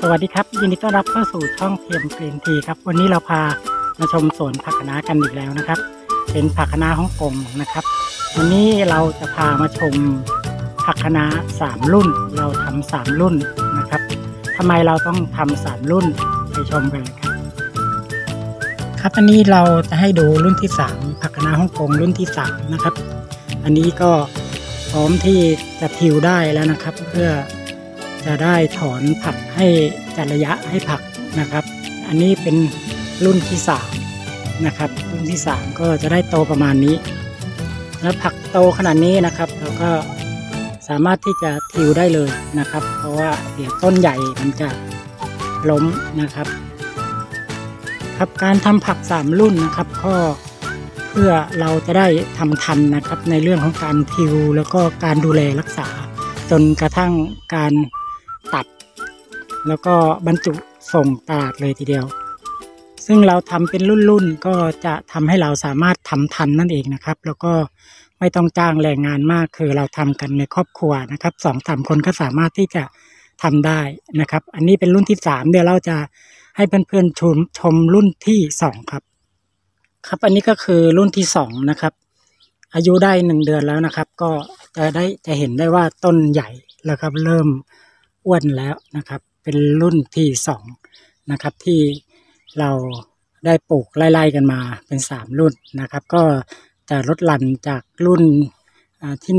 วัสดีครับยินดีต้อนรับเข้าสู่ช่องเทียมกรีนทีครับวันนี้เราพามาชมสวนผักคะน้ากันอีกแล้วนะครับเป็นผักคะน้าฮ่องกงนะครับวันนี้เราจะพามาชมผักคะน้า3รุ่นเราทำ3รุ่นนะครับทำไมเราต้องทำ3รุ่นไปชมกันเลยครับครับอันนี้เราจะให้ดูรุ่นที่3ผักคะน้าฮ่องกงรุ่นที่3นะครับอันนี้ก็พร้อมที่จะทิวได้แล้วนะครับเพื่อจะได้ถอนผักให้จัดระยะให้ผักนะครับอันนี้เป็นรุ่นที่3นะครับรุ่นที่3ก็จะได้โตประมาณนี้แล้วผักโตขนาดนี้นะครับเราก็สามารถที่จะทิวได้เลยนะครับเพราะว่าเดี๋ยวต้นใหญ่มันจะล้มนะครับครับการทำผัก3รุ่นนะครับก็เพื่อเราจะได้ทำทันนะครับในเรื่องของการทิวแล้วก็การดูแลรักษาจนกระทั่งการตัดแล้วก็บรรจุส่งตลาดเลยทีเดียวซึ่งเราทำเป็นรุ่นๆก็จะทำให้เราสามารถทำทันนั่นเองนะครับแล้วก็ไม่ต้องจ้างแรงงานมากคือเราทำกันในครอบครัวนะครับ2-3 คนก็สามารถที่จะทำได้นะครับอันนี้เป็นรุ่นที่3เดี๋ยวเราจะให้เพื่อนๆชมรุ่นที่2ครับครับอันนี้ก็คือรุ่นที่2นะครับอายุได้1 เดือนแล้วนะครับก็จะเห็นได้ว่าต้นใหญ่แล้วครับเริ่มอ้วนแล้วนะครับเป็นรุ่นที่2นะครับที่เราได้ปลูกไล่ๆกันมาเป็น3รุ่นนะครับก็จะลดหลั่นจากรุ่นที่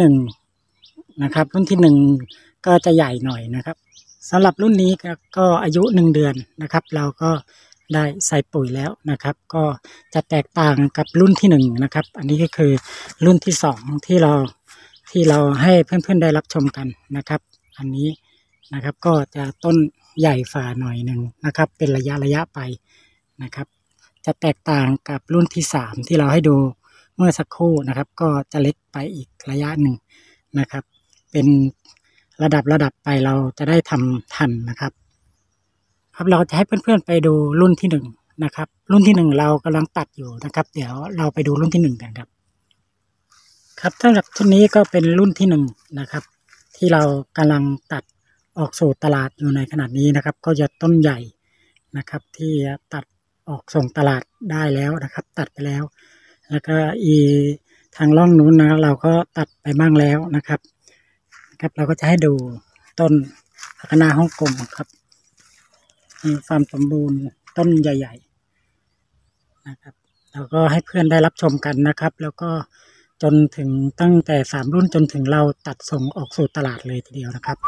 1นะครับรุ่นที่1ก็จะใหญ่หน่อยนะครับสำหรับรุ่นนี้ก็อายุ1 เดือนนะครับเราก็ได้ใส่ปุ๋ยแล้วนะครับก็จะแตกต่างกับรุ่นที่1นะครับอันนี้ก็คือรุ่นที่2ที่เราให้เพื่อนๆได้รับชมกันนะครับอันนี้นะครับก็จะต้นใหญ่ฝ่าหน่อยหนึ่งนะครับเป็นระยะไปนะครับจะแตกต่างกับรุ่นที่3ที่เราให้ดูเมื่อสักครู่นะครับก็จะเล็กไปอีกระยะหนึ่งนะครับเป็นระดับไปเราจะได้ทำทันนะครับครับเราจะให้เพื่อนๆไปดูรุ่นที่1นะครับรุ่นที่1เรากำลังตัดอยู่นะครับเดี๋ยวเราไปดูรุ่นที่1กันครับครับสำหรับชุดนี้ก็เป็นรุ่นที่1นะครับที่เรากำลังตัดออกสู่ตลาดอยู่ในขณะนี้นะครับก็จะต้นใหญ่นะครับที่ตัดออกส่งตลาดได้แล้วนะครับตัดไปแล้วแล้วก็ทางร่องนู้นนะเราก็ตัดไปบ้างแล้วนะครับเราก็จะให้ดูต้นผักคะน้าฮ่องกงครับมีความสมบูรณ์ต้นใหญ่ๆนะครับเราก็ให้เพื่อนได้รับชมกันนะครับแล้วก็จนถึงตั้งแต่3รุ่นจนถึงเราตัดส่งออกสู่ตลาดเลยทีเดียวนะครับ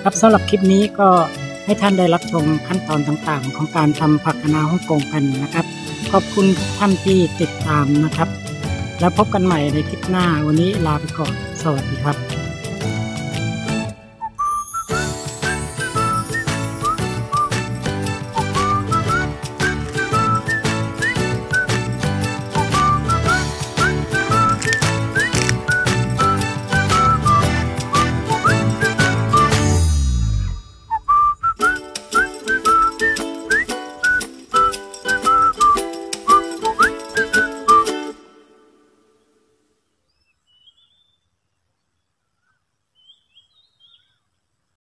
ครับสำหรับคลิปนี้ก็ให้ท่านได้รับชมขั้นตอนต่างๆของการทำผักคะน้าฮ่องกงกันนะครับขอบคุณท่านที่ติดตามนะครับแล้วพบกันใหม่ในคลิปหน้าวันนี้ลาไปก่อนสวัสดีครับ